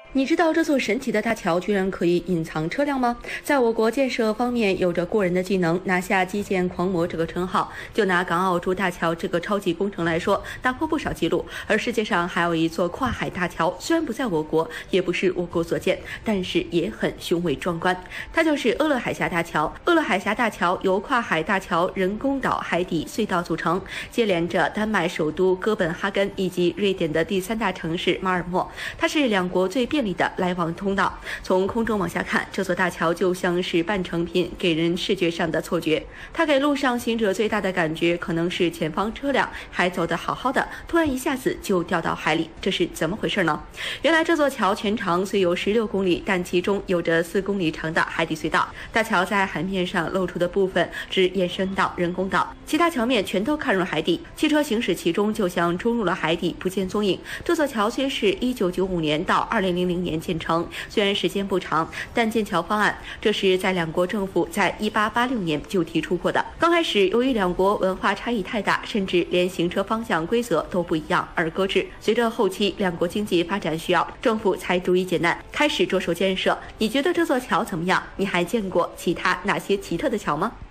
你知道这座神奇的大桥居然可以隐藏车辆吗？在我国建设方面有着过人的技能，拿下基建狂魔这个称号。就拿港澳珠大桥这个超级工程来说，打破不少记录。而世界上还有一座跨海大桥，虽然不在我国，也不是我国所建，但是也很雄伟壮观。它就是鄂勒海峡大桥。鄂勒海峡大桥由跨海大桥、人工岛、海底隧道组成，接连着丹麦首都哥本哈根以及瑞典的第3大城市马尔默。它是两国最便利的来往通道。从空中往下看，这座大桥就像是半成品，给人视觉上的错觉。它给路上行者最大的感觉可能是前方车辆还走得好好的，突然一下子就掉到海里，这是怎么回事呢？原来这座桥全长虽有16公里，但其中有着4公里长的海底隧道。大桥在海面上露出的部分只延伸到人工岛，其他桥面全都看入海底，汽车行驶其中就像冲入了海底，不见踪影。这座桥虽是1995年到2000年建成，虽然时间不长，但建桥方案这是在两国政府在1886年就提出过的。刚开始由于两国文化差异太大，甚至连行车方向规则都不一样而搁置。随着后期两国经济发展需要，政府才逐一解难，开始着手建设。你觉得这座桥怎么样？你还见过其他哪些奇特的桥吗？